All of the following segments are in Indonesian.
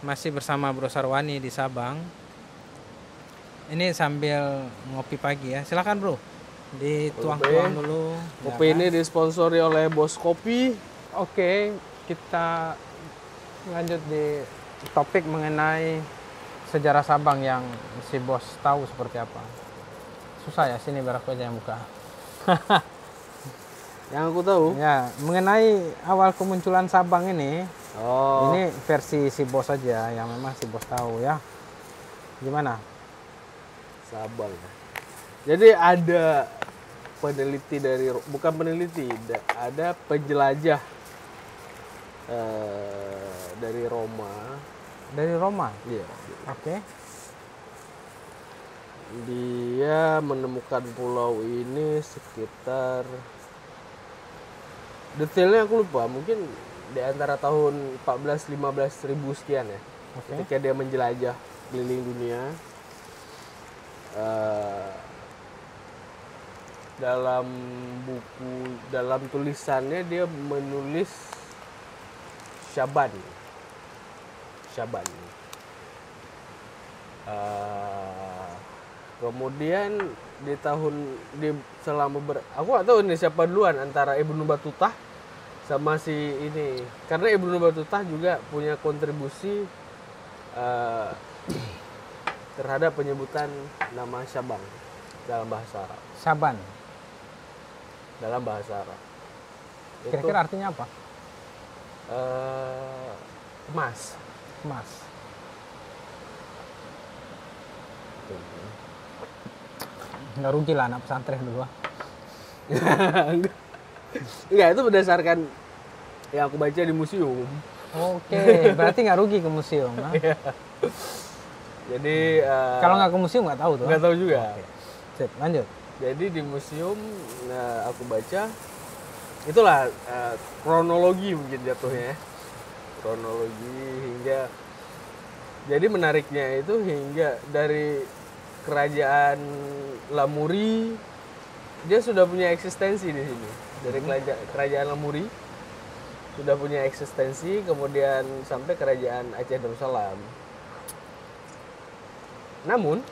masih bersama Bro Sarwani di Sabang. Ini sambil ngopi pagi ya. Silakan Bro, dituang-tuang dulu. Kopi ini disponsori oleh Bos Kopi. Oke, kita lanjut di topik mengenai sejarah Sabang yang si Bos tahu seperti apa. Susah ya, sini biar aku aja yang buka. Yang aku tahu. Ya, mengenai awal kemunculan Sabang ini, Oh. ini versi si Bos saja yang memang si Bos tahu ya. Gimana? Sabang. Jadi ada peneliti bukan peneliti, ada penjelajah dari Roma. Dari Roma. Iya. Oke. Dia menemukan pulau ini sekitar, detailnya aku lupa, mungkin di antara tahun 14-15 ribu sekian ya. Oke. Ketika dia menjelajah keliling dunia. Dalam tulisannya dia menulis Syaban. Kemudian aku nggak tahu ini siapa duluan antara Ibnu Battuta sama si ini, karena Ibnu Battuta juga punya kontribusi terhadap penyebutan nama Sabang dalam bahasa Arab. Saban. Dalam bahasa Arab. Kira-kira artinya apa? Emas. Emas. Nggak rugi lah anak pesantren dulu. Enggak, itu berdasarkan yang aku baca di museum. Oke, berarti nggak rugi ke museum. Nah? Jadi kalau nggak ke museum nggak tahu tuh. nggak tahu juga. Sip, lanjut. Jadi di museum aku baca itulah kronologi mungkin jatuhnya ya. Kronologi hingga, jadi menariknya itu hingga dari kerajaan Lamuri dia sudah punya eksistensi di sini. Dari kerajaan Lamuri sudah punya eksistensi, kemudian sampai kerajaan Aceh Darussalam. Namun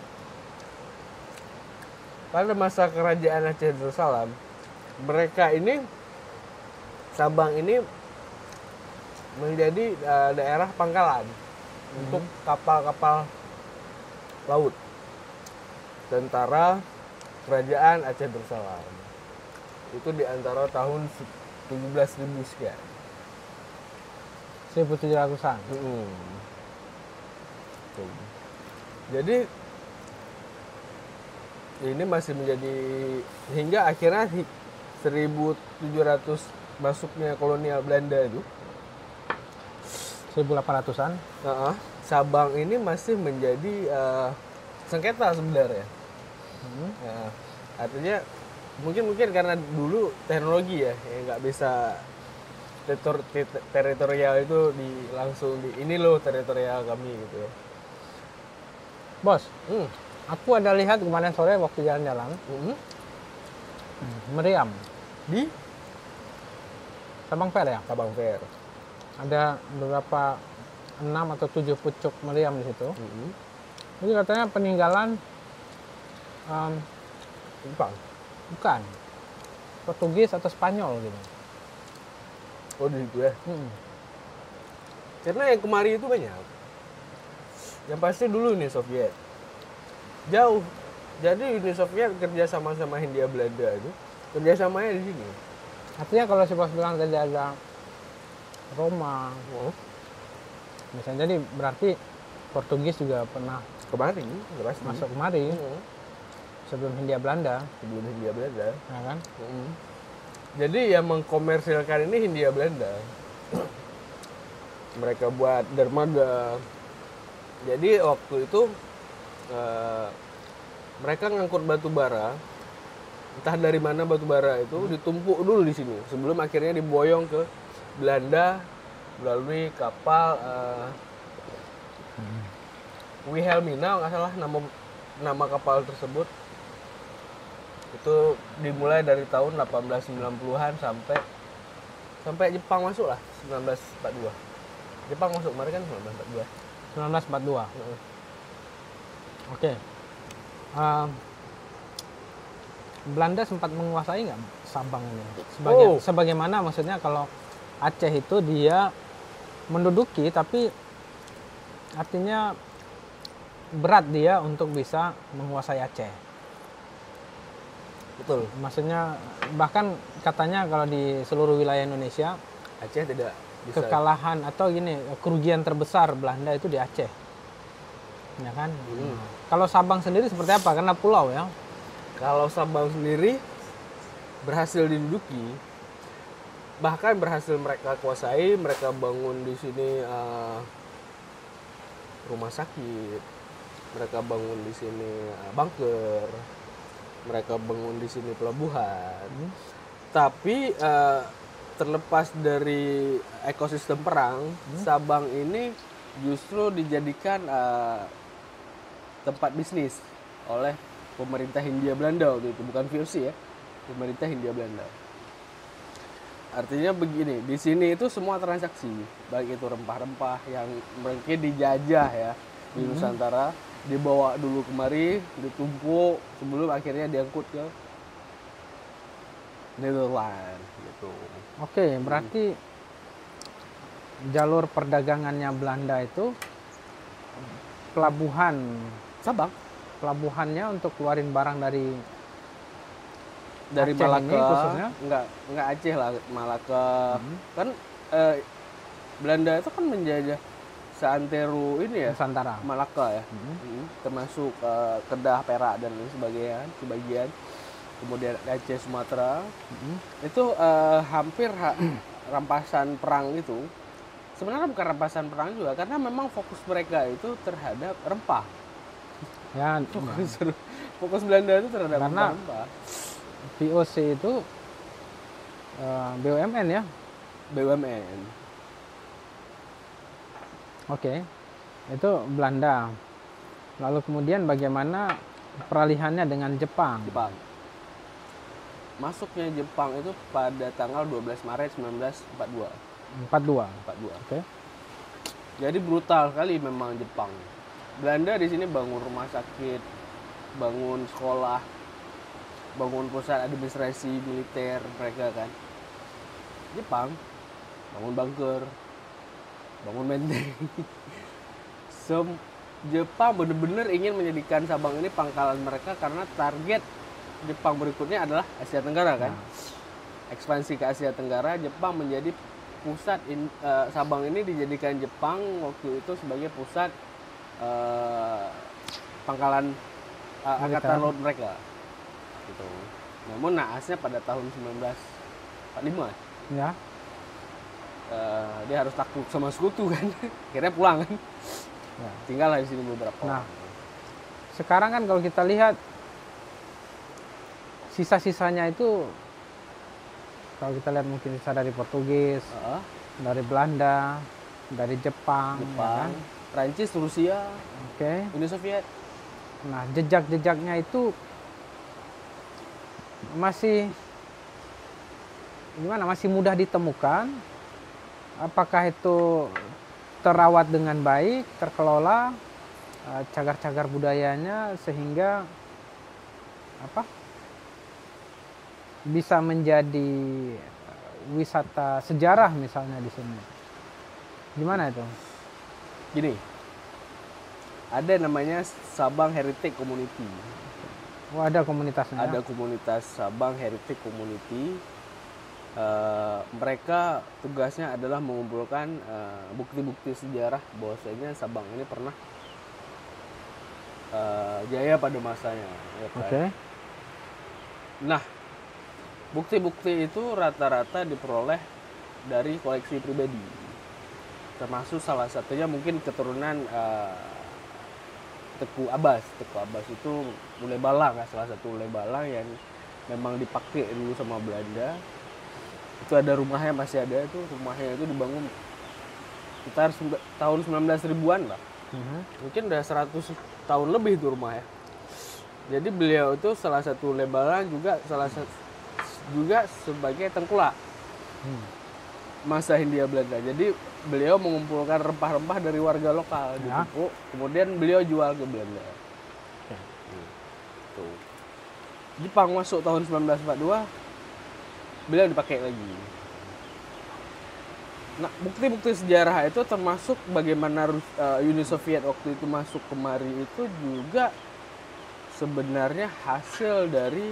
pada masa kerajaan Aceh Darussalam, mereka ini, Sabang ini menjadi daerah pangkalan untuk kapal-kapal laut tentara kerajaan Aceh Darussalam. Itu di antara tahun 17.000 sekian. 1700-an. Jadi ini masih menjadi hingga akhirnya 1700 masuknya kolonial Belanda itu. 1800-an. Sabang ini masih menjadi sengketa sebenarnya. Artinya mungkin karena dulu teknologi ya yang nggak bisa teritorial itu langsung ini loh teritorial kami gitu ya. Bos, aku ada lihat kemarin sore waktu jalan-jalan. Meriam Di Sabang Fair ya? Sabang Fair. Ada beberapa 6 atau 7 pucuk meriam di situ. Jadi katanya peninggalan bukan Portugis atau Spanyol gitu. Oh di situ ya. Karena yang kemari itu banyak. Yang pasti dulu Uni Soviet. Jauh. Jadi Uni Soviet kerja sama Hindia Belanda itu kerjasamanya di sini. Artinya kalau si Bos bilang tadi ada Roma, misalnya, jadi berarti Portugis juga pernah Kemari, masuk kemari sebelum Hindia Belanda. Ya kan? Jadi yang mengkomersilkan ini Hindia Belanda. Mereka buat dermaga. Jadi waktu itu mereka ngangkut batu bara, entah dari mana batu bara itu ditumpuk dulu di sini sebelum akhirnya diboyong ke Belanda melalui kapal Wilhelmina, nggak salah nama kapal tersebut. Itu dimulai dari tahun 1890-an sampai Jepang masuk lah 1942. Jepang masuk kemarin kan 1942. 1942. Heeh. Oke. Eh, Belanda sempat menguasai nggak Sabang ini? Sebagaimana maksudnya kalau Aceh itu dia menduduki, tapi artinya berat dia untuk bisa menguasai Aceh. Betul. Maksudnya bahkan katanya kalau di seluruh wilayah Indonesia Aceh tidak bisa. kekalahan atau gini, kerugian terbesar Belanda itu di Aceh. Ya kan? Kalau Sabang sendiri seperti apa? Karena pulau ya. Kalau Sabang sendiri berhasil diduduki, bahkan berhasil mereka kuasai, mereka bangun di sini rumah sakit, mereka bangun di sini bunker, mereka bangun di sini pelabuhan. Tapi terlepas dari ekosistem perang, Sabang ini justru dijadikan tempat bisnis oleh pemerintah Hindia Belanda waktu itu, bukan VOC ya, pemerintah Hindia Belanda. Artinya begini, di sini itu semua transaksi, baik itu rempah-rempah yang mereka dijajah ya di Nusantara, dibawa dulu kemari, ditumpuk sebelum akhirnya diangkut ke Netherlands gitu. Oke, berarti jalur perdagangannya Belanda itu pelabuhan Sabang. Pelabuhannya untuk keluarin barang dari Aceh Malaka, ini khususnya? enggak Aceh lah, Malaka. Kan Belanda itu kan menjajah seantero ini ya, Nusantara. Malaka ya. Termasuk Kedah, Perak dan lain sebagainya, sebagian. Kemudian Aceh, Sumatera. Itu hampir rampasan perang itu. Sebenarnya bukan rampasan perang juga, karena memang fokus mereka itu terhadap rempah. Ya, Fokus Belanda itu terhadap karena rempah. VOC itu BUMN ya. BUMN. Oke, itu Belanda. Lalu kemudian bagaimana peralihannya dengan Jepang? Jepang. Masuknya Jepang itu pada tanggal 12 Maret 1942. 42. Oke. Jadi brutal sekali memang Jepang. Belanda di sini bangun rumah sakit, bangun sekolah, bangun pusat administrasi militer mereka kan. Jepang bangun bunker, bangun benteng. Jepang benar-benar ingin menjadikan Sabang ini pangkalan mereka karena target Jepang berikutnya adalah Asia Tenggara kan. Ekspansi ke Asia Tenggara, Jepang menjadi pusat Sabang ini dijadikan Jepang waktu itu sebagai pusat pangkalan angkatan laut mereka gitu. Namun naasnya pada tahun 1945 Ya. Dia harus takut sama sekutu kan. Akhirnya pulang kan. Ya. Tinggallah di sini beberapa Nah, orang. sekarang kan kalau kita lihat sisa-sisanya itu, kalau kita lihat mungkin sisa dari Portugis, dari Belanda, dari Jepang, ya kan? Prancis, Rusia, Oke. Uni Soviet. Nah, jejak-jejaknya itu masih gimana? Masih mudah ditemukan? Apakah itu terawat dengan baik, terkelola, cagar-cagar budayanya sehingga apa? Bisa menjadi wisata sejarah misalnya di sini. Gimana itu? Gini, ada namanya Sabang Heritage Community. Oh, ada komunitasnya. Ada komunitas Sabang Heritage Community. Mereka tugasnya adalah mengumpulkan bukti-bukti sejarah bahwasanya Sabang ini pernah jaya pada masanya. Ya kan? Oke. Nah, bukti-bukti itu rata-rata diperoleh dari koleksi pribadi. Termasuk salah satunya mungkin keturunan Teku Abbas. Teku Abbas itu Ulay Balang, salah satu Ulay Balang yang memang dipakai dulu sama Belanda. Itu ada rumahnya, masih ada itu, rumahnya itu dibangun sekitar tahun 19 ribuan lah. Mungkin udah 100 tahun lebih itu rumahnya. Jadi beliau itu salah satu Ulay Balang juga juga sebagai tengkulak. masa Hindia Belanda. Jadi beliau mengumpulkan rempah-rempah dari warga lokal, Ya. ditumpuk, kemudian beliau jual ke Belanda. Oke. Tuh. Jepang masuk tahun 1942, beliau dipakai lagi. Nah, bukti-bukti sejarah itu termasuk bagaimana Uni Soviet waktu itu masuk kemari itu juga sebenarnya hasil dari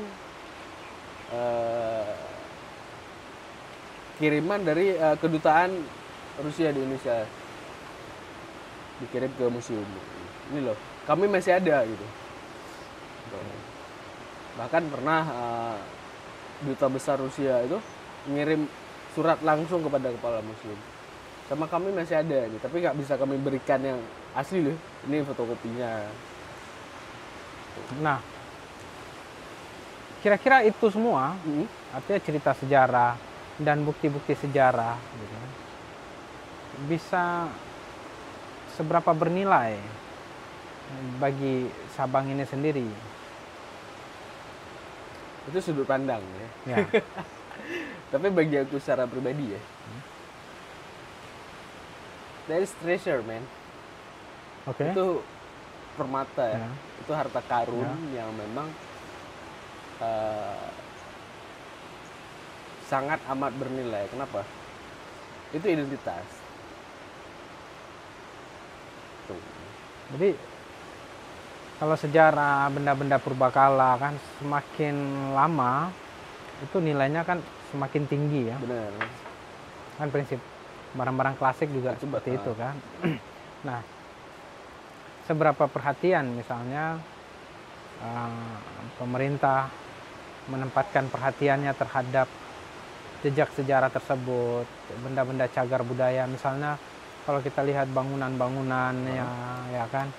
kiriman dari kedutaan Rusia di Indonesia, dikirim ke museum. Ini loh, kami masih ada gitu. Bahkan pernah duta besar Rusia itu ngirim surat langsung kepada kepala museum, sama kami masih ada nih, tapi nggak bisa kami berikan yang asli loh, ini fotokopinya. Nah, kira-kira itu semua artinya cerita sejarah dan bukti-bukti sejarah gitu kan, bisa seberapa bernilai bagi Sabang ini sendiri? Itu sudut pandang ya. Ya. Tapi bagi aku secara pribadi ya, that is treasure man. Oke. Itu permata ya. Ya. Itu harta karun yang memang sangat amat bernilai. Kenapa? Itu identitas. Tuh. Jadi kalau sejarah benda-benda purbakala kan semakin lama itu nilainya kan semakin tinggi ya. Benar. Kan prinsip barang-barang klasik juga Itu seperti betul. itu kan. Nah, seberapa perhatian misalnya pemerintah menempatkan perhatiannya terhadap jejak sejarah tersebut, benda-benda cagar budaya, misalnya kalau kita lihat bangunan-bangunan ya kan,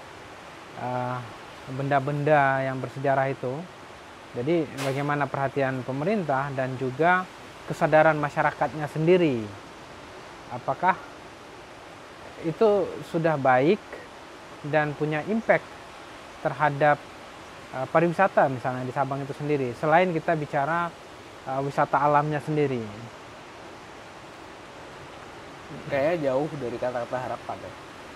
benda-benda yang bersejarah itu. Jadi bagaimana perhatian pemerintah dan juga kesadaran masyarakatnya sendiri, apakah itu sudah baik dan punya impact terhadap pariwisata misalnya di Sabang itu sendiri, selain kita bicara wisata alamnya sendiri. Kayaknya jauh dari kata-kata harapan ya.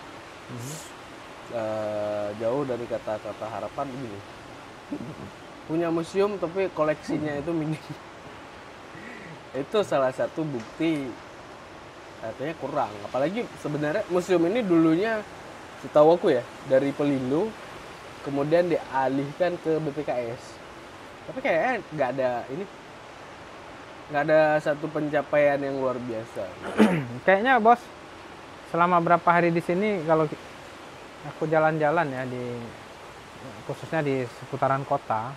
Jauh dari kata-kata harapan begini. Punya museum tapi koleksinya itu minim. Itu salah satu bukti artinya kurang. Apalagi sebenarnya museum ini dulunya setahu aku ya dari Pelindo kemudian dialihkan ke BPKS. Tapi kayaknya nggak ada satu pencapaian yang luar biasa. Kayaknya bos, selama berapa hari di sini kalau aku jalan-jalan ya khususnya di seputaran kota,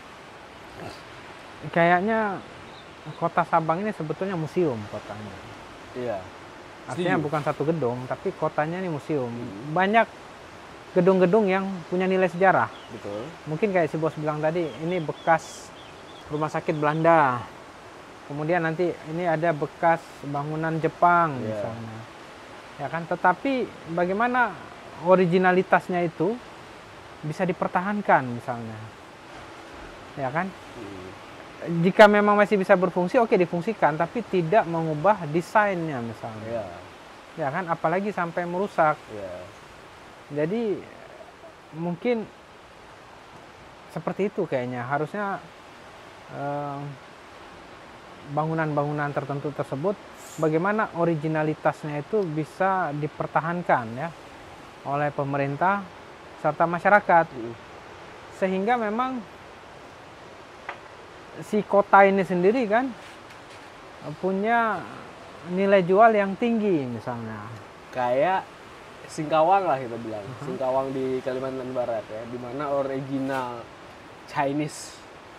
kayaknya kota Sabang ini sebetulnya museum kotanya. Iya. Artinya Setuju. bukan satu gedung, tapi kotanya ini museum. Banyak gedung-gedung yang punya nilai sejarah. Betul. Mungkin kayak si bos bilang tadi, ini bekas rumah sakit Belanda. Kemudian nanti ini ada bekas bangunan Jepang misalnya. Ya kan, tetapi bagaimana originalitasnya itu bisa dipertahankan misalnya. Ya kan? Jika memang masih bisa berfungsi, oke difungsikan, tapi tidak mengubah desainnya misalnya. Iya. Ya kan, apalagi sampai merusak. Iya. Jadi mungkin seperti itu kayaknya. Harusnya bangunan-bangunan tertentu tersebut bagaimana originalitasnya itu bisa dipertahankan ya oleh pemerintah serta masyarakat, sehingga memang si kota ini sendiri kan punya nilai jual yang tinggi misalnya. Kayak Singkawang lah kita bilang. Singkawang di Kalimantan Barat ya, di mana original Chinese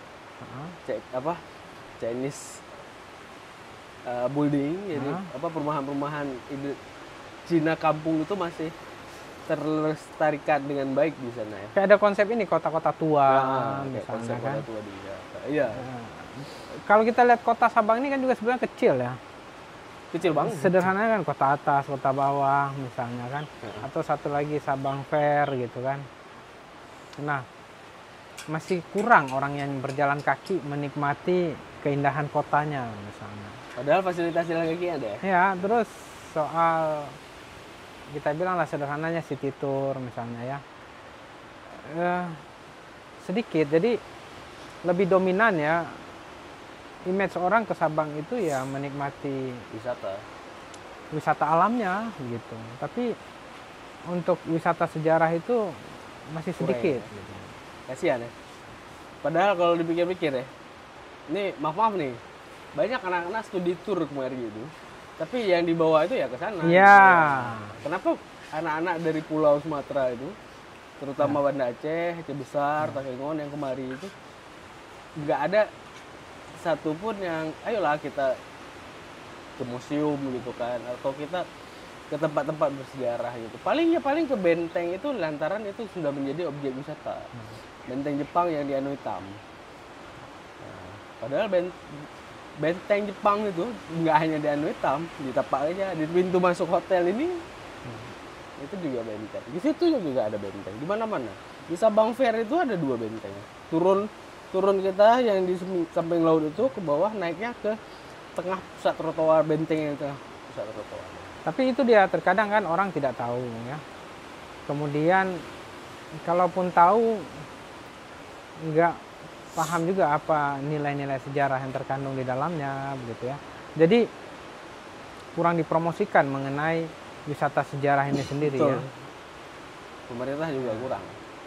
Chinese building, jadi perumahan-perumahan Cina kampung itu masih terlestarikan dengan baik di sana ya. Kayak ada konsep ini kota-kota tua Kayak konsep misalnya kan. kota tua di Jakarta. Iya. Kalau kita lihat kota Sabang ini kan juga sebenarnya kecil ya. Kecil banget. Sederhananya kan kota atas, kota bawah misalnya kan. Atau satu lagi Sabang Fair gitu kan. Nah, masih kurang orang yang berjalan kaki menikmati keindahan kotanya misalnya. Padahal fasilitas jalan kaki ada ya? Ya, terus soal kita bilang lah sederhananya city tour misalnya ya. Sedikit, jadi lebih dominan ya image orang ke Sabang itu ya menikmati wisata alamnya gitu. Tapi untuk wisata sejarah itu masih sedikit. Kurang, ya? Gitu. Kasihan ya. Padahal kalau dipikir-pikir ya, ini maaf nih, banyak anak-anak studi tour kemarin gitu. Tapi yang dibawa itu ya ke sana. Iya. Kenapa anak-anak dari Pulau Sumatera itu, terutama Banda Aceh, Aceh Besar, Takengon yang kemari itu, nggak ada satupun yang, ayolah kita ke museum gitu kan, atau kita ke tempat-tempat bersejarah gitu. Paling ke benteng itu lantaran itu sudah menjadi objek wisata. Benteng Jepang yang di Anu Hitam. Nah, padahal benteng Jepang itu nggak hanya di Anu Hitam, di tapak aja di pintu masuk hotel ini itu juga benteng. Di situ juga ada benteng. Di mana-mana. Di Sabang Fair itu ada 2 benteng. Turun kita yang di samping laut itu ke bawah, naiknya ke tengah pusat trotoar, benteng yang tengah pusat trotoar. Tapi itu dia terkadang kan orang tidak tahu ya. Kemudian kalaupun tahu nggak paham juga apa nilai-nilai sejarah yang terkandung di dalamnya begitu ya. Jadi kurang dipromosikan mengenai wisata sejarah ini sendiri. Betul. Ya. Pemerintah juga kurang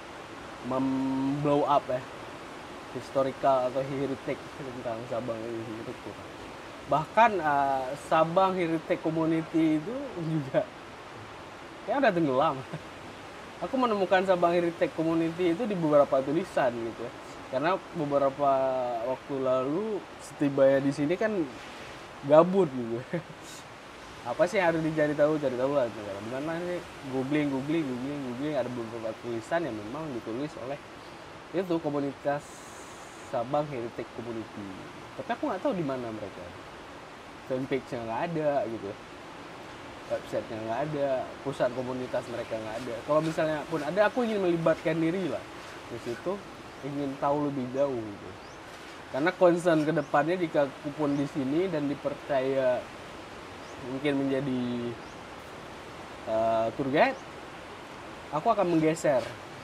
memblow up ya historical atau heritage tentang Sabang ini sendiri kurang. Bahkan Sabang Heritage Community itu juga kayak udah tenggelam. Aku menemukan Sabang Heritage Community itu di beberapa tulisan gitu ya. Karena beberapa waktu lalu setibanya di sini kan gabut gitu. Apa sih yang harus dicari tahu lah. Benar sih googling ada beberapa tulisan yang memang ditulis oleh itu komunitas Sabang Heritage Community. Tapi aku nggak tahu di mana mereka. Fanpage-nya nggak ada gitu, website-nya nggak ada, pusat komunitas mereka nggak ada. Kalau misalnya pun ada, aku ingin melibatkan diri lah di situ, ingin tahu lebih jauh gitu. Karena concern kedepannya jika aku pun di sini dan dipercaya mungkin menjadi tour guide, aku akan menggeser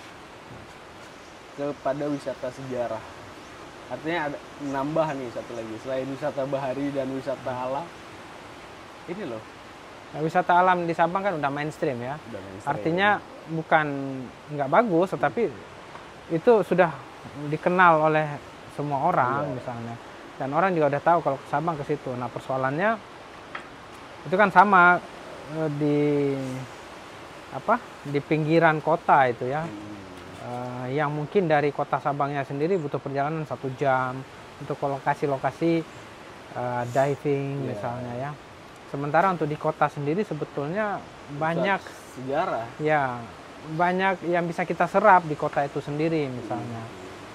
kepada wisata sejarah. Artinya ada menambah nih satu lagi, selain wisata bahari dan wisata alam, ini loh. Nah, wisata alam di Sabang kan udah mainstream ya. Artinya bukan nggak bagus, tetapi itu sudah dikenal oleh semua orang misalnya. Dan orang juga udah tahu kalau ke Sabang ke situ. Nah persoalannya itu kan sama di pinggiran kota itu ya. Yang mungkin dari kota Sabangnya sendiri butuh perjalanan 1 jam untuk lokasi-lokasi diving misalnya ya. Sementara untuk di kota sendiri sebetulnya banyak sejarah. Ya, banyak yang bisa kita serap di kota itu sendiri misalnya.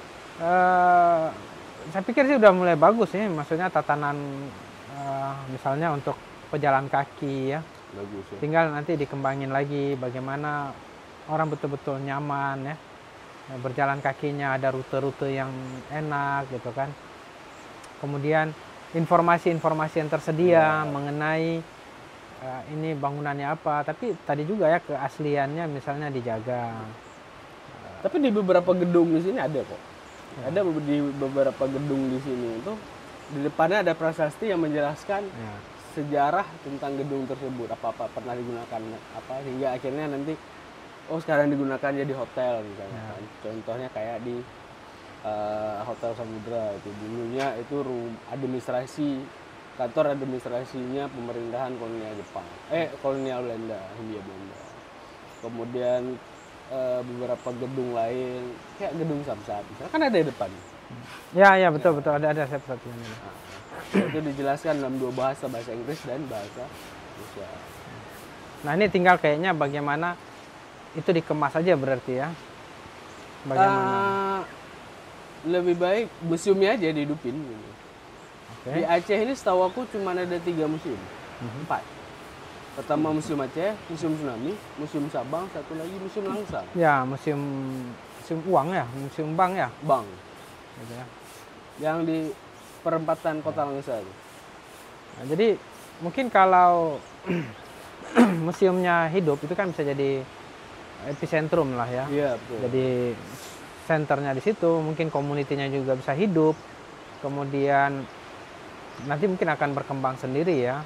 Saya pikir sih udah mulai bagus sih, maksudnya tatanan misalnya untuk pejalan kaki ya. Bagus ya. Tinggal nanti dikembangin lagi bagaimana orang betul-betul nyaman ya. Berjalan kakinya, ada rute-rute yang enak gitu kan. Kemudian informasi-informasi yang tersedia mengenai ini bangunannya apa, tapi tadi juga ya keasliannya misalnya dijaga. Tapi di beberapa gedung di sini ada kok. Ada di beberapa gedung di sini itu di depannya ada prasasti yang menjelaskan sejarah tentang gedung tersebut, apa pernah digunakan apa hingga akhirnya nanti sekarang digunakan jadi hotel misalnya. Contohnya kayak di Hotel Samudra itu dulunya itu kantor administrasinya pemerintahan kolonial Jepang, kolonial Belanda, Hindia Belanda. Kemudian beberapa gedung lain kayak gedung Samsat misalnya kan ada di depan. Ya betul ada satu ini. Itu dijelaskan dalam 2 bahasa Inggris dan bahasa Indonesia. Nah ini tinggal kayaknya bagaimana itu dikemas aja berarti ya. Bagaimana? Lebih baik museumnya aja dihidupin gitu. Di Aceh ini setahu aku cuma ada 3 museum. 4. Pertama Museum Aceh, Museum Tsunami, Museum Sabang, satu lagi Museum Langsang. Ya, museum uang ya, museum bank ya. Bank. Gitu ya. Yang di perempatan Kota Langsa itu. Nah, jadi mungkin kalau museumnya hidup itu kan bisa jadi epicentrum lah ya. Iya, betul. Jadi senternya di situ, mungkin komunitinya juga bisa hidup. Kemudian nanti mungkin akan berkembang sendiri ya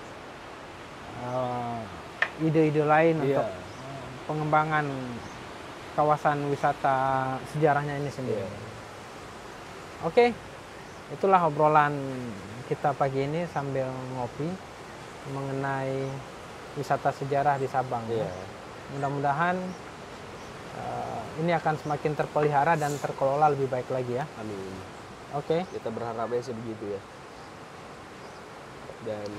ide-ide lain Iya. untuk pengembangan kawasan wisata sejarahnya ini sendiri. Iya. Oke, itulah obrolan kita pagi ini sambil ngopi mengenai wisata sejarah di Sabang. Iya. Mudah-mudahan ini akan semakin terpelihara dan terkelola lebih baik lagi ya. Amin. Oke. Kita berharapnya sih begitu ya. Dan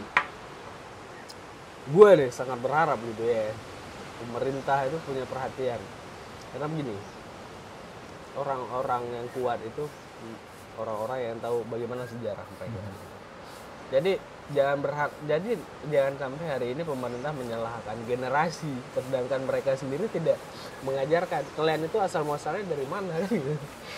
gue deh sangat berharap gitu ya, pemerintah itu punya perhatian. Karena begini, orang-orang yang kuat itu orang-orang yang tahu bagaimana sejarah mereka. Jadi jangan sampai hari ini pemerintah menyalahkan generasi, sedangkan mereka sendiri tidak mengajarkan kalian itu asal muasalnya dari mana gitu.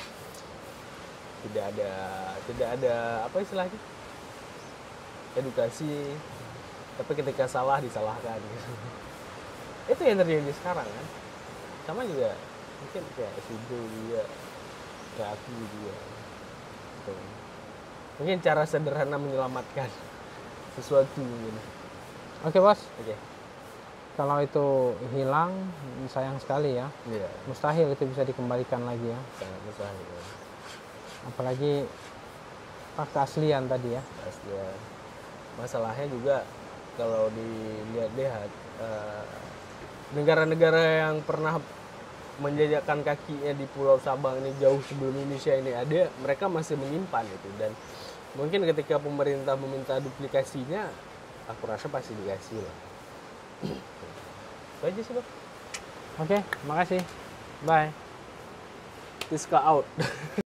Tidak ada apa istilahnya, edukasi, tapi ketika salah disalahkan gitu. Itu yang terjadi sekarang kan. Sama juga mungkin kayak Sudo juga, kayak aku juga gitu. Mungkin cara sederhana menyelamatkan sesuatu gitu. Oke, Bos. Oke. Kalau itu hilang, sayang sekali ya. Iya, Mustahil itu bisa dikembalikan lagi ya. sangat mustahil. Apalagi keaslian tadi ya. Keaslian. Masalahnya juga kalau dilihat-lihat negara-negara yang pernah menjajakan kakinya di Pulau Sabang ini jauh sebelum Indonesia ini ada, mereka masih menyimpan itu. Dan mungkin ketika pemerintah meminta duplikasinya, aku rasa pasti dikasih lah. Itu aja sih, Bang. Oke, makasih. Bye. Tiska out.